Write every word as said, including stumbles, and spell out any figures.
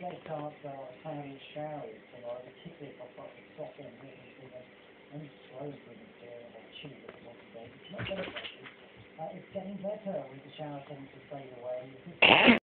they start uh, cloudy showers tomorrow, particularly if I've got the soft end moving through them, and slow moving through them, or chilly looking one today. It's not better, actually. Uh, it's getting better with the showers tending to fade away.